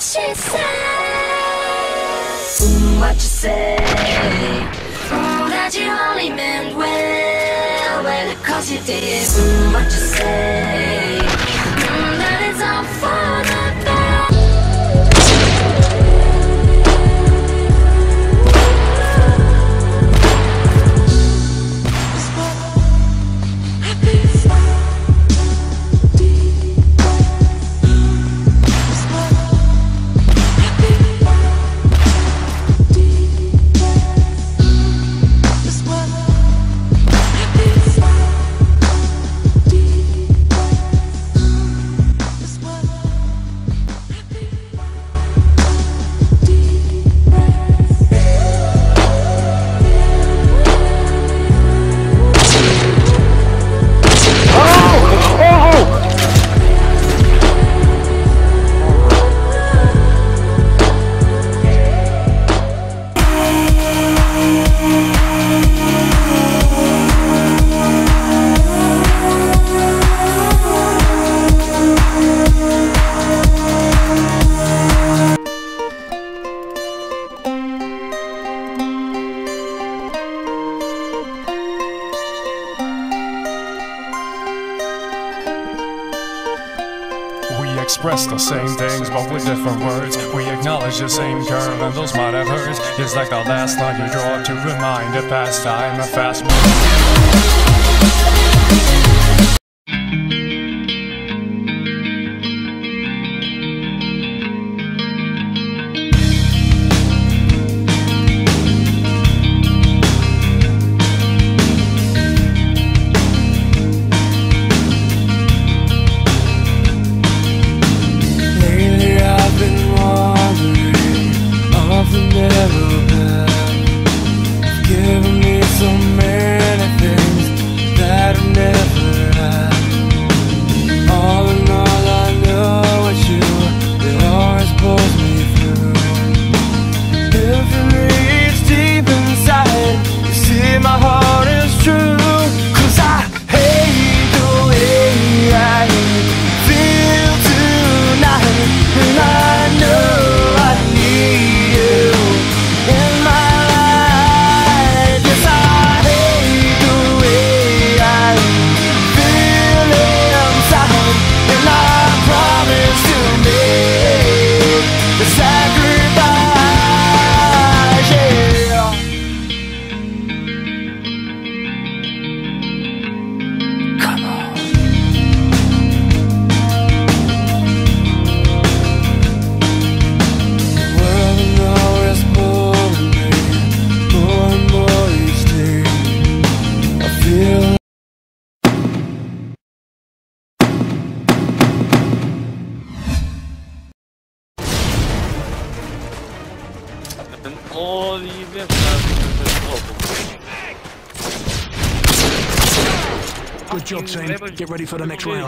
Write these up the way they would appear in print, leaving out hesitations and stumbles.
she say? What you say? That you only meant well, cause you did. What you say? That it's all for the best. We express the same things, but with different words. We acknowledge the same curve, and those might have hurt. It's like the last line you draw to remind a past time, a fast Good job, team. Get ready for the next round.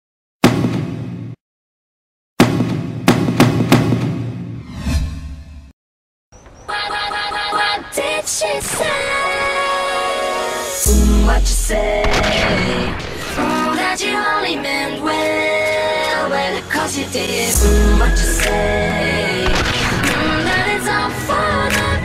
What did she say? What you say? That you only meant well, cause you did. What you say? That it's all for the